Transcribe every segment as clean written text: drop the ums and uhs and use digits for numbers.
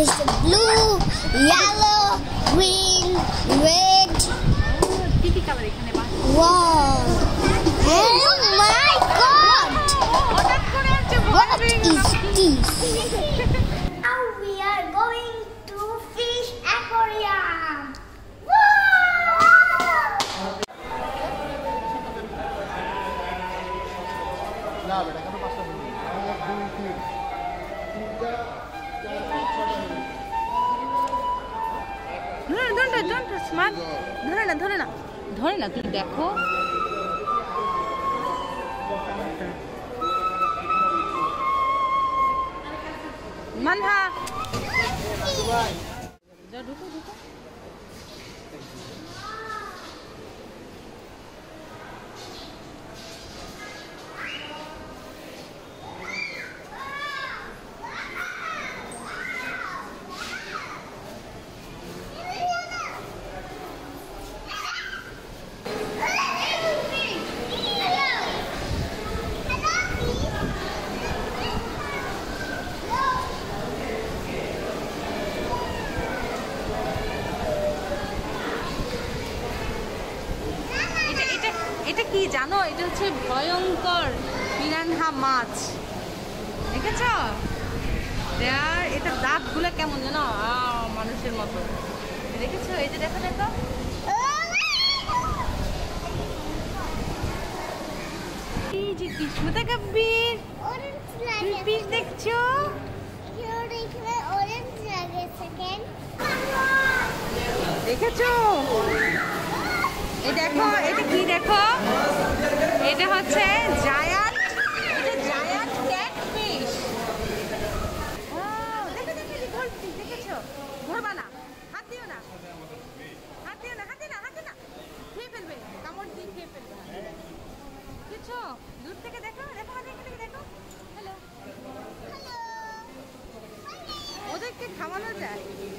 is blue, yellow, green, red. Wow! Oh my God! What is this? Now we are going to fish aquarium. ধরে না তুমি দেখো মানহা ঢুকো ঢুকো এটা কি জানো এটা হচ্ছে ভয়ঙ্কর পিরানহা মাছ দেখেছো এটা দাঁতগুলো কেমন জানো মানুষের মতো দেখেছো এই যে দেখো দেখো এই যে কৃষ্ণতা গম্ভীর ফিশ দেখছো দেখেছো এই দেখো এটা কি দেখো এটা হচ্ছে জায়ান্ট ক্যাটফিশ দেখেছো ধরবা না হাত দিও না খেয়ে ফেলবে কামড় দিয়ে খেয়ে ফেলবে দেখেছো দূর থেকে দেখো দেখো হ্যালো ওদেরকে খাওয়ানো যায়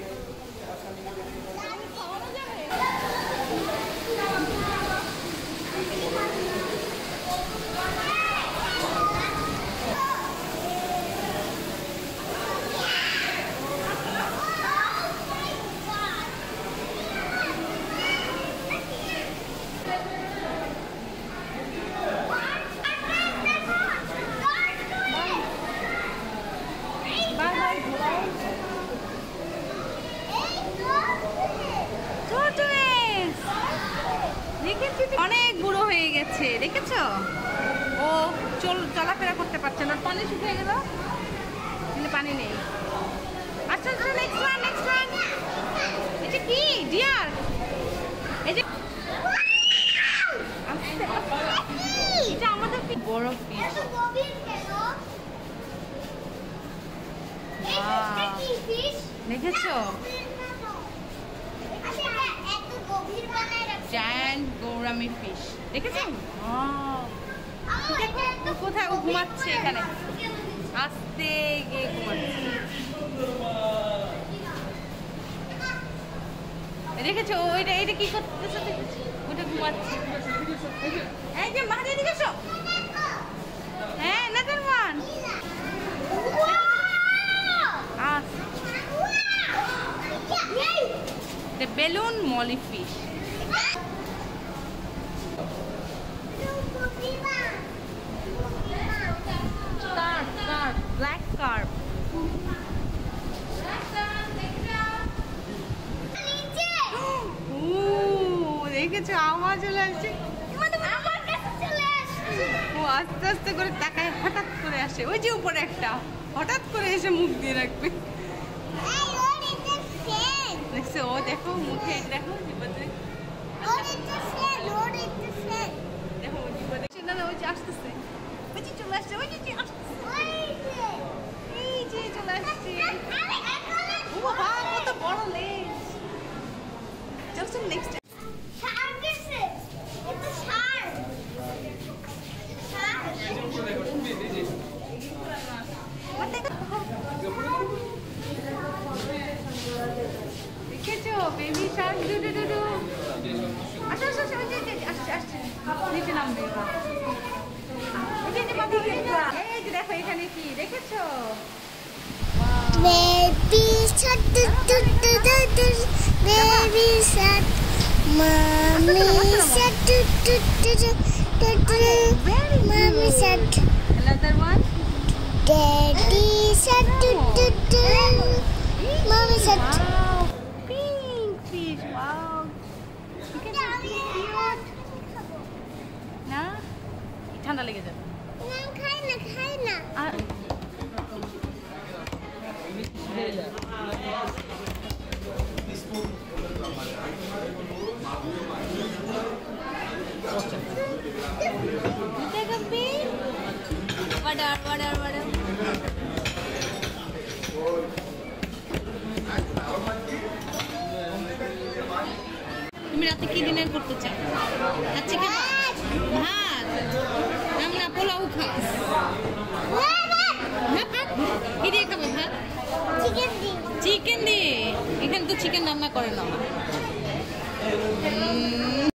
অনেক বুড়ো হয়ে গেছে দেখেছো ও চলাফেরা করতে পারছে না পানি শুকিয়ে গেল কিন্তু পানি নেই আচ্ছা নেক্সট ওয়ান এটা কি ডিয়ার এই যে এটা আমাদের বড় ফিশ দেখেছো জায়ান্ট গৌরামি ফিশ দেখেছো কোথায় ও ঘুমাচ্ছে এখানে আস্তে গিয়ে ঘুমাচ্ছে দেখেছো এটা কি করতেছে ওটা ঘুমাচ্ছে এই যে মাঝে দেখেছো হ্যাঁ নাজারমান the balloon molly fish black carp দেখেছো আওয়াজ চলে আসছে ও আস্তে আস্তে করে তাকায় হঠাৎ করে আসে ওই যে উপরে একটা হঠাৎ করে এসে মুখ দিয়ে রাখবে দেখছো ও দেখো মুখে দেখো দেখো ওই যে আসতেছে ওই যে চলে আসছে ওই যে এই যে চলে আসছে ও বাবা কত বড় লেজ চল নেক্সট দেখেছো বেবি শার্ক ডু আসো আসছে নিচে নামবে এই যে দেখো এখানে কি দেখেছো Baby shark, baby shark, mommy shark, mommy shark, Another one. daddy shark, mommy shark. Wow. Pink fish. Wow. Look at that. Cute. না ঠান্ডা লেগে যাবে খাই না তুমি রাতে কি ডিনার করতে চাও? আচ্ছা কি ভাত আমরা পোলাও খাও কি দিয়ে খাবো ভাত? চিকেন দিয়ে। এখানে তো চিকেন রান্না করে না।